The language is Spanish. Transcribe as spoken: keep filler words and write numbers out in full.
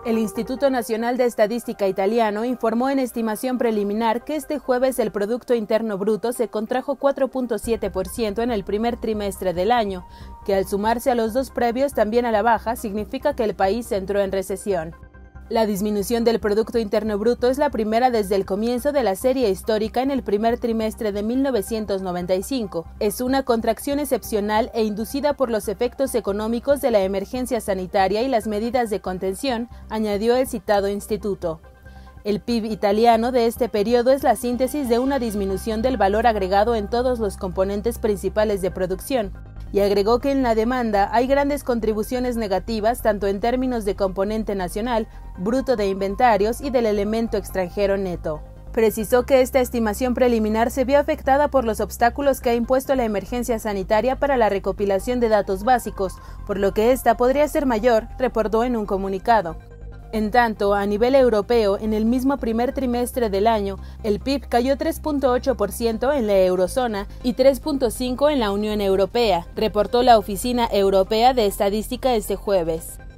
El Instituto Nacional de Estadística italiano informó en estimación preliminar que este jueves el Producto Interno Bruto se contrajo cuatro punto siete por ciento en el primer trimestre del año, que al sumarse a los dos previos también a la baja significa que el país entró en recesión. La disminución del Producto Interno Bruto es la primera desde el comienzo de la serie histórica en el primer trimestre de mil novecientos noventa y cinco. Es una contracción excepcional e inducida por los efectos económicos de la emergencia sanitaria y las medidas de contención, añadió el citado instituto. El P I B italiano de este periodo es la síntesis de una disminución del valor agregado en todos los componentes principales de producción, y agregó que en la demanda hay grandes contribuciones negativas tanto en términos de componente nacional, bruto de inventarios y del elemento extranjero neto. Precisó que esta estimación preliminar se vio afectada por los obstáculos que ha impuesto la emergencia sanitaria para la recopilación de datos básicos, por lo que esta podría ser mayor, reportó en un comunicado. En tanto, a nivel europeo, en el mismo primer trimestre del año, el P I B cayó tres punto ocho por ciento en la eurozona y tres punto cinco por ciento en la Unión Europea, reportó la Oficina Europea de Estadística este jueves.